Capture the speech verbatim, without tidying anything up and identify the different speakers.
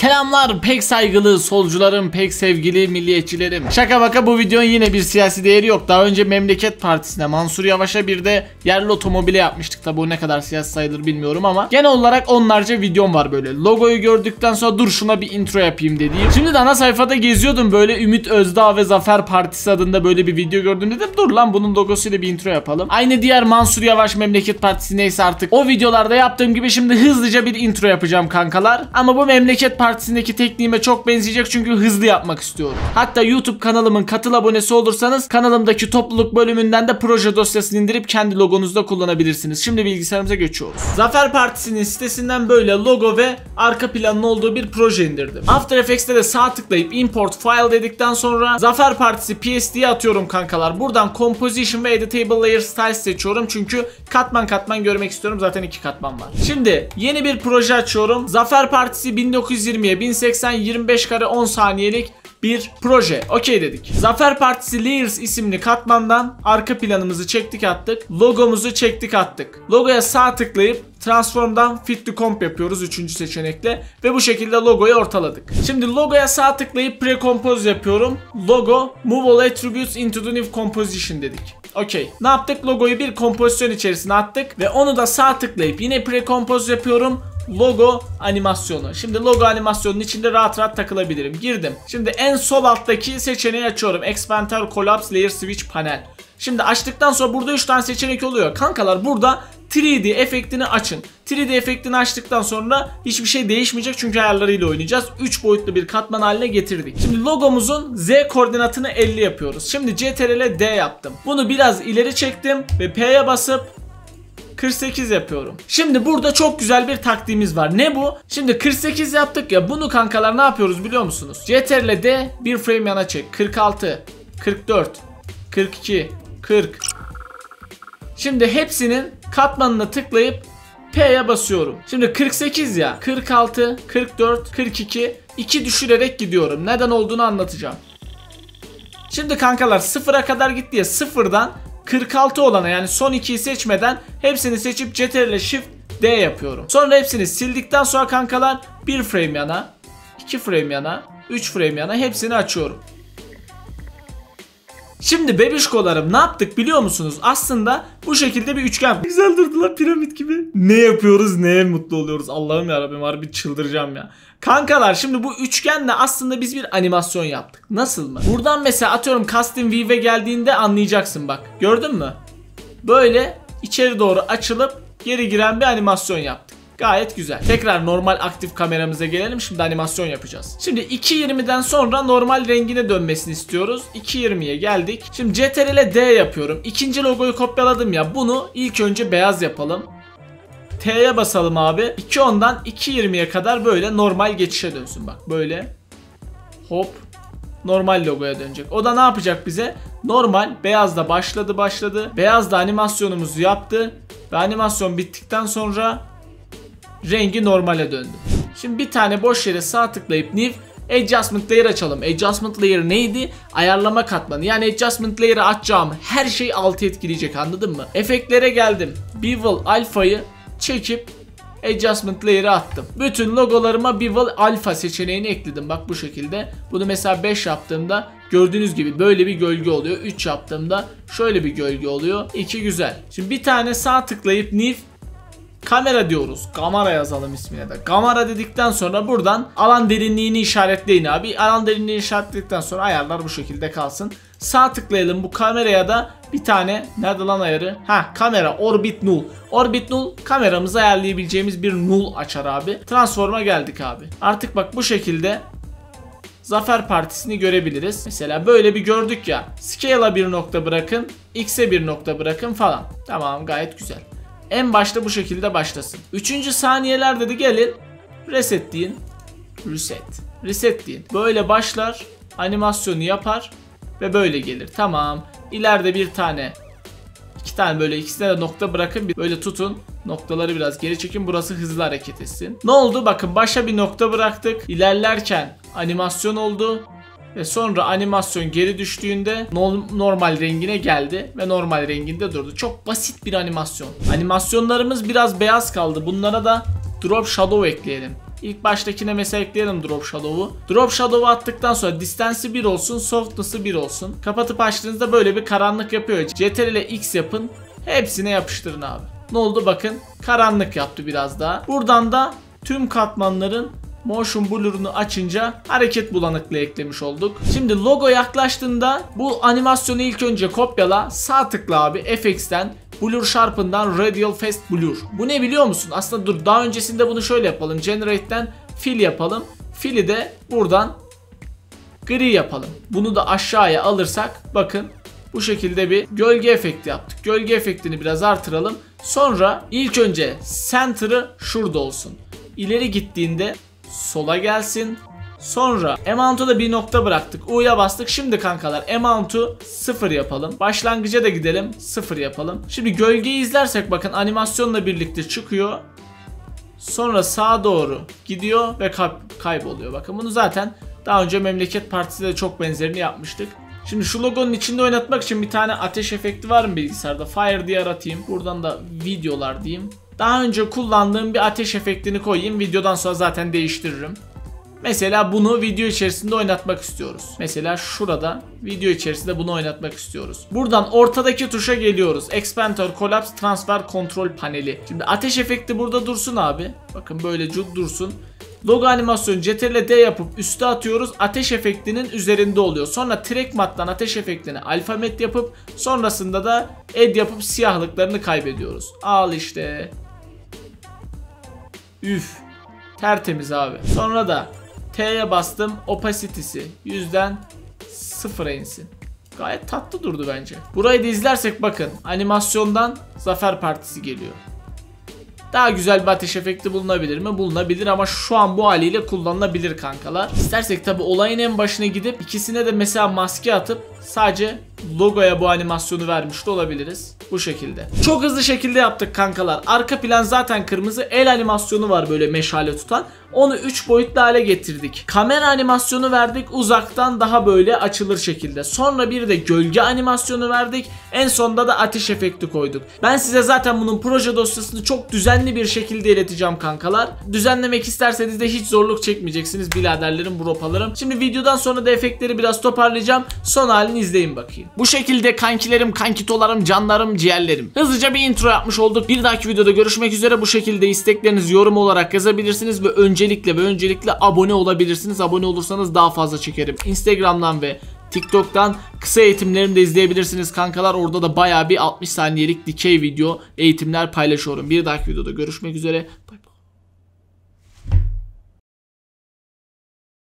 Speaker 1: Selamlar pek saygılı solcularım, pek sevgili milliyetçilerim. Şaka baka bu videonun yine bir siyasi değeri yok. Daha önce Memleket Partisi'ne, Mansur Yavaş'a bir de yerli otomobile yapmıştık. Tabi bu ne kadar siyasi sayılır bilmiyorum ama genel olarak onlarca videom var böyle. Logoyu gördükten sonra dur şuna bir intro yapayım dediğim. Şimdi de ana sayfada geziyordum böyle, Ümit Özdağ ve Zafer Partisi adında böyle bir video gördüm, dedim dur lan bunun logosuyla bir intro yapalım. Aynı diğer Mansur Yavaş, Memleket Partisi neyse artık o videolarda yaptığım gibi şimdi hızlıca bir intro yapacağım kankalar. Ama bu Memleket Partisi'ndeki tekniğime çok benzeyecek çünkü hızlı yapmak istiyorum. Hatta YouTube kanalımın katıl abonesi olursanız kanalımdaki topluluk bölümünden de proje dosyasını indirip kendi logonuzda kullanabilirsiniz. Şimdi bilgisayarımıza geçiyoruz. Zafer Partisi'nin sitesinden böyle logo ve arka planın olduğu bir proje indirdim. After Effects'te de sağ tıklayıp import file dedikten sonra Zafer Partisi P S D'ye atıyorum kankalar. Buradan Composition ve Editable Layer Styles seçiyorum çünkü katman katman görmek istiyorum. Zaten iki katman var. Şimdi yeni bir proje açıyorum. Zafer Partisi bin dokuz yüz yirmiye bin seksen yirmi beş kare on saniyelik bir proje. Okey dedik. Zafer Partisi Layers isimli katmandan arka planımızı çektik attık. Logomuzu çektik attık. Logoya sağ tıklayıp Transform'dan Fit to Comp yapıyoruz üçüncü seçenekle ve bu şekilde logoyu ortaladık. Şimdi logoya sağ tıklayıp Pre-Compose yapıyorum. Logo Move All Attributes into the New Composition dedik. Okey. Ne yaptık? Logoyu bir kompozisyon içerisine attık ve onu da sağ tıklayıp yine Pre-Compose yapıyorum. Logo animasyonu. Şimdi logo animasyonun içinde rahat rahat takılabilirim. Girdim. Şimdi en sol alttaki seçeneği açıyorum. Expander Collapse Layer Switch Panel. Şimdi açtıktan sonra burada üç tane seçenek oluyor. Kankalar burada üç D efektini açın. üç D efektini açtıktan sonra hiçbir şey değişmeyecek çünkü ayarlarıyla oynayacağız. üç boyutlu bir katman haline getirdik. Şimdi logomuzun Z koordinatını elli yapıyoruz. Şimdi C T R L D yaptım. Bunu biraz ileri çektim ve P'ye basıp kırk sekiz yapıyorum. Şimdi burada çok güzel bir taktiğimiz var. Ne bu? Şimdi kırk sekiz yaptık ya, bunu kankalar ne yapıyoruz biliyor musunuz? C T R L D bir frame yana çek. kırk altı, kırk dört, kırk iki, kırk. Şimdi hepsinin katmanına tıklayıp P'ye basıyorum. Şimdi kırk sekiz ya. kırk altı, kırk dört, kırk iki. iki düşürerek gidiyorum. Neden olduğunu anlatacağım. Şimdi kankalar sıfıra kadar gitti ya. Sıfırdan kırk altı olana yani son ikiyi seçmeden hepsini seçip C T R L Shift D yapıyorum. Sonra hepsini sildikten sonra kankalar bir frame yana, iki frame yana, üç frame yana hepsini açıyorum. Şimdi bebişkolarım ne yaptık biliyor musunuz? Aslında bu şekilde bir üçgen. Güzel durdular, piramit gibi. Ne yapıyoruz, neye mutlu oluyoruz? Allah'ım yarabbim, harbi çıldıracağım ya. Kankalar şimdi bu üçgenle aslında biz bir animasyon yaptık. Nasıl mı? Buradan mesela atıyorum Custom View'e geldiğinde anlayacaksın bak. Gördün mü? Böyle içeri doğru açılıp geri giren bir animasyon yaptık. Gayet güzel. Tekrar normal aktif kameramıza gelelim. Şimdi animasyon yapacağız. Şimdi iki yirmiden sonra normal rengine dönmesini istiyoruz. iki yirmiye geldik. Şimdi C T R L D yapıyorum. İkinci logoyu kopyaladım ya. Bunu ilk önce beyaz yapalım. T'ye basalım abi. iki ondan iki yirmiye kadar böyle normal geçişe dönsün bak. Böyle. Hop. Normal logoya dönecek. O da ne yapacak bize? Normal beyazda başladı başladı. Beyazda animasyonumuzu yaptı. Ve animasyon bittikten sonra rengi normale döndü. Şimdi bir tane boş yere sağ tıklayıp New Adjustment Layer açalım. Adjustment Layer neydi? Ayarlama katmanı. Yani Adjustment Layer'ı açacağım her şey altı etkileyecek, anladın mı? Efektlere geldim. Bevel Alpha'yı çekip Adjustment Layer'ı attım. Bütün logolarıma Bevel Alpha seçeneğini ekledim. Bak bu şekilde. Bunu mesela beş yaptığımda gördüğünüz gibi böyle bir gölge oluyor. üç yaptığımda şöyle bir gölge oluyor. iki güzel. Şimdi bir tane sağ tıklayıp New Kamera diyoruz. Kamera yazalım ismine de. Kamera dedikten sonra buradan alan derinliğini işaretleyin abi. Alan derinliğini işaretledikten sonra ayarlar bu şekilde kalsın. Sağ tıklayalım bu kameraya da bir tane, nerede lan ayarı? Ha, kamera Orbit Null. Orbit Null kameramızı ayarlayabileceğimiz bir null açar abi. Transform'a geldik abi. Artık bak bu şekilde Zafer Partisi'ni görebiliriz. Mesela böyle bir gördük ya. Scale'a bir nokta bırakın. X'e bir nokta bırakın falan. Tamam, gayet güzel. En başta bu şekilde başlasın. Üçüncü saniyelerde de gelin reset deyin. Reset. Reset deyin. Böyle başlar. Animasyonu yapar. Ve böyle gelir. Tamam. İleride bir tane. iki tane böyle ikisine de nokta bırakın. Böyle tutun. Noktaları biraz geri çekin. Burası hızlı hareket etsin. Ne oldu? Bakın başa bir nokta bıraktık. İlerlerken animasyon oldu. Ve sonra animasyon geri düştüğünde normal rengine geldi ve normal renginde durdu. Çok basit bir animasyon. Animasyonlarımız biraz beyaz kaldı. Bunlara da drop shadow ekleyelim. İlk baştakine mesela ekleyelim Drop Shadow'u. Drop Shadow'u attıktan sonra distance'ı bir olsun, softness'ı bir olsun. Kapatıp açtığınızda böyle bir karanlık yapıyor. C T R L X yapın. Hepsine yapıştırın abi. Ne oldu bakın, karanlık yaptı biraz daha. Buradan da tüm katmanların motion blur'unu açınca hareket bulanıklığı eklemiş olduk. Şimdi logo yaklaştığında bu animasyonu ilk önce kopyala, sağ tıkla abi F X'ten Blur Sharpen'dan Radial Fast Blur. Bu ne biliyor musun? Aslında dur, daha öncesinde bunu şöyle yapalım. Generate'den fill yapalım. Fill'i de buradan gri yapalım. Bunu da aşağıya alırsak bakın bu şekilde bir gölge efekti yaptık. Gölge efektini biraz artıralım. Sonra ilk önce center'ı şurada olsun. İleri gittiğinde sola gelsin. Sonra amount'a da bir nokta bıraktık. U'ya bastık. Şimdi kankalar amount'u sıfır yapalım. Başlangıca da gidelim. sıfır yapalım. Şimdi gölgeyi izlersek bakın animasyonla birlikte çıkıyor. Sonra sağa doğru gidiyor ve kayboluyor. Bakın bunu zaten daha önce Memleket Partisi'de de çok benzerini yapmıştık. Şimdi şu logonun içinde oynatmak için bir tane ateş efekti var mı bilgisayarda? Fire diye aratayım. Buradan da videolar diyeyim. Daha önce kullandığım bir ateş efektini koyayım. Videodan sonra zaten değiştiririm. Mesela bunu video içerisinde oynatmak istiyoruz. Mesela şurada video içerisinde bunu oynatmak istiyoruz. Buradan ortadaki tuşa geliyoruz. Expander, Collapse, Transfer, Control paneli. Şimdi ateş efekti burada dursun abi. Bakın böyle dursun. Logo animasyonu C T R L D yapıp üste atıyoruz. Ateş efektinin üzerinde oluyor. Sonra trackmat'tan ateş efektini alfabet yapıp sonrasında da add yapıp siyahlıklarını kaybediyoruz. Al işte. Üf. Tertemiz abi. Sonra da T'ye bastım. Opacity'si yüzden sıfıra insin. Gayet tatlı durdu bence. Burayı da izlersek bakın animasyondan Zafer Partisi geliyor. Daha güzel bir ateş efekti bulunabilir mi? Bulunabilir ama şu an bu haliyle kullanılabilir kankalar. İstersek tabi olayın en başına gidip ikisine de mesela maske atıp sadece logoya bu animasyonu vermiş de olabiliriz. Bu şekilde. Çok hızlı şekilde yaptık kankalar. Arka plan zaten kırmızı. El animasyonu var böyle meşale tutan. Onu üç boyutlu hale getirdik. Kamera animasyonu verdik. Uzaktan daha böyle açılır şekilde. Sonra bir de gölge animasyonu verdik. En sonunda da ateş efekti koyduk. Ben size zaten bunun proje dosyasını çok düzenli bir şekilde ileteceğim kankalar. Düzenlemek isterseniz de hiç zorluk çekmeyeceksiniz biraderlerim, bropalarım. Şimdi videodan sonra da efektleri biraz toparlayacağım. Son halini izleyin bakayım. Bu şekilde kankilerim, kankitolarım, canlarım, ciğerlerim. Hızlıca bir intro yapmış olduk. Bir dahaki videoda görüşmek üzere. Bu şekilde isteklerinizi yorum olarak yazabilirsiniz ve öncelikle ve öncelikle abone olabilirsiniz. Abone olursanız daha fazla çekerim. Instagram'dan ve TikTok'tan kısa eğitimlerimi de izleyebilirsiniz kankalar. Orada da bayağı bir altmış saniyelik dikey video eğitimler paylaşıyorum. Bir dahaki videoda görüşmek üzere.